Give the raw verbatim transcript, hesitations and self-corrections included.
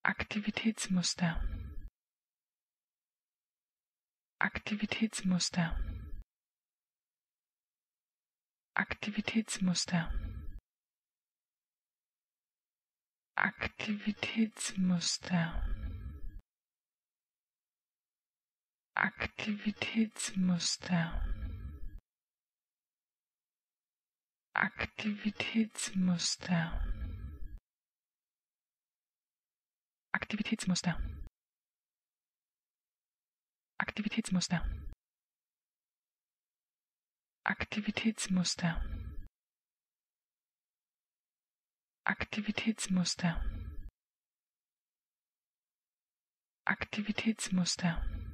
Aktivitätsmuster, Aktivitätsmuster, Aktivitätsmuster, Aktivitätsmuster, Aktivitätsmuster, Aktivitätsmuster, Aktivitätsmuster, Aktivitätsmuster, Aktivitätsmuster, Aktivitätsmuster, Aktivitätsmuster.